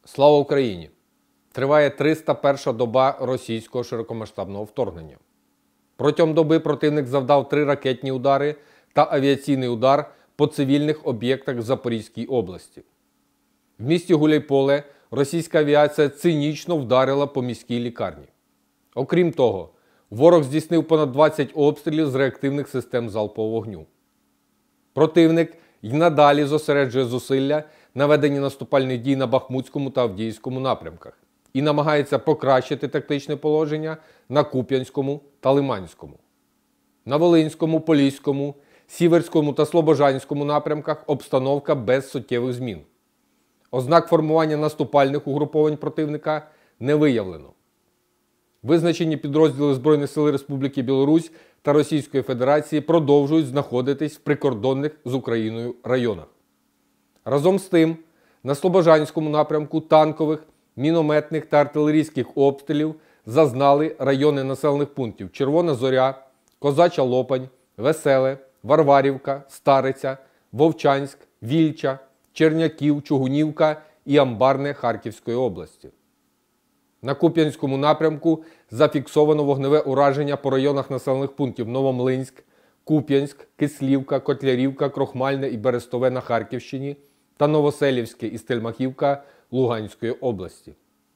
Слава Україні! Триває 301-ша доба російського широкомасштабного вторгнення. Протягом доби противник завдав 3 ракетні удари та авіаційний удар по цивільних об'єктах в Запорізькій області. В місті Гуляйполе російська авіація цинічно вдарила по міській лікарні. Окрім того, ворог здійснив понад 20 обстрілів з реактивних систем залпового вогню. Противник й надалі зосереджує зусилля на веденні наступальних дій на Бахмутському та Авдіївському напрямках і намагається покращити тактичне положення на Куп'янському та Лиманському. На Волинському, Поліському, Сіверському та Слобожанському напрямках обстановка без суттєвих змін. Ознак формування наступальних угруповань противника не виявлено. Визначені підрозділи Збройних сил Республіки Білорусь та Російської Федерації продовжують знаходитись в прикордонних з Україною районах. Разом з тим, на Слобожанському напрямку танкових, мінометних та артилерійських обстрілів зазнали райони населених пунктів Червона Зоря, Козача Лопань, Веселе, Варварівка, Стариця, Вовчанськ, Вільча, Черняків, Чугунівка і Амбарне Харківської області. На Куп'янському напрямку зафіксовано вогневе ураження по районах населених пунктів Новомлинськ, Куп'янськ, Кислівка, Котлярівка, Крохмальне і Берестове на Харківщині та Новоселівське і Стельмахівка Луганської області.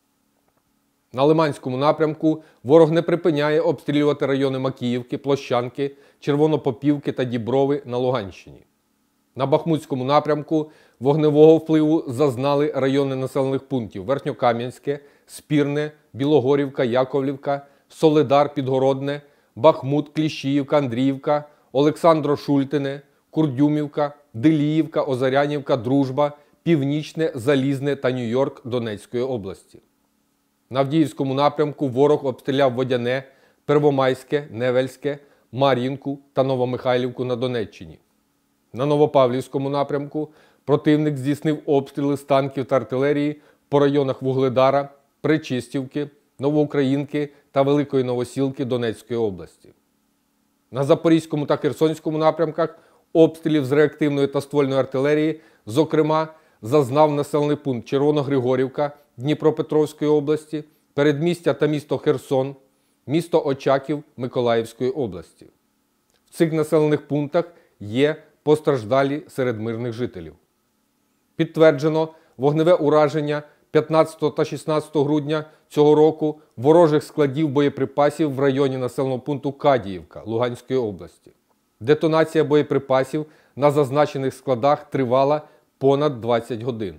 На Лиманському напрямку ворог не припиняє обстрілювати райони Макіївки, Площанки, Червонопопівки та Діброви на Луганщині. На Бахмутському напрямку вогневого впливу зазнали райони населених пунктів Верхньокам'янське, Спірне, Білогорівка, Яковлівка, Солидар, Підгородне, Бахмут, Кліщіївка, Андріївка, Олександро-Шультине, Курдюмівка, Деліївка, Озарянівка, Дружба, Північне, Залізне та Нью-Йорк Донецької області. На Авдіївському напрямку ворог обстріляв Водяне, Первомайське, Невельське, Мар'їнку та Новомихайлівку на Донеччині. На Новопавлівському напрямку противник здійснив обстріли з танків та артилерії по районах Вугледара, Причистівки, Новоукраїнки та Великої Новосілки Донецької області. На Запорізькому та Херсонському напрямках обстрілів з реактивної та ствольної артилерії, зокрема, зазнав населений пункт Червоногригорівка Дніпропетровської області, передмістя та місто Херсон, місто Очаків Миколаївської області. В цих населених пунктах є постраждалі серед мирних жителів. Підтверджено вогневе ураження 15 та 16 грудня цього року ворожих складів боєприпасів в районі населеного пункту Кадіївка Луганської області. Детонація боєприпасів на зазначених складах тривала понад 20 годин.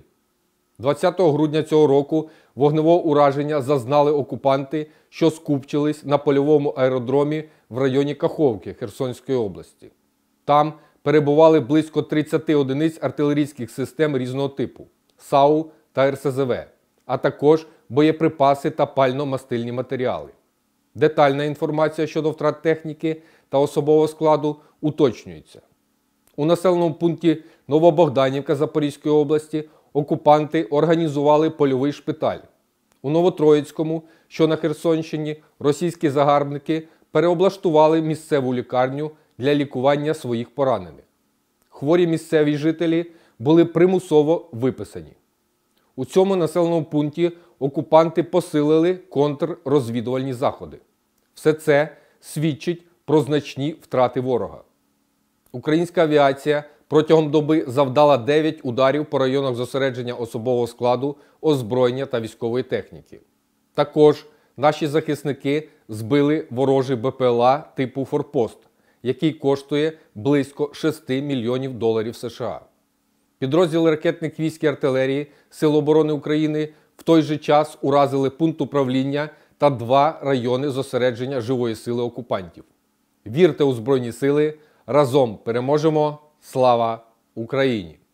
20 грудня цього року вогневого ураження зазнали окупанти, що скупчились на польовому аеродромі в районі Каховки Херсонської області. Там перебували близько 30 одиниць артилерійських систем різного типу – САУ та РСЗВ, а також боєприпаси та пально-мастильні матеріали. Детальна інформація щодо втрат техніки та особового складу уточнюється. У населеному пункті Новобогданівка Запорізької області окупанти організували польовий шпиталь. У Новотроїцькому, що на Херсонщині, російські загарбники переоблаштували місцеву лікарню для лікування своїх поранених. Хворі місцеві жителі були примусово виписані. У цьому населеному пункті окупанти посилили контррозвідувальні заходи. Все це свідчить про значні втрати ворога. Українська авіація протягом доби завдала 9 ударів по районах зосередження особового складу, озброєння та військової техніки. Також наші захисники збили ворожий БПЛА типу «Форпост», який коштує близько $6 мільйонів США. Підрозділи ракетних військ і артилерії Сил оборони України в той же час уразили пункт управління та 2 райони зосередження живої сили окупантів. Вірте у Збройні сили! Разом переможемо! Слава Україні!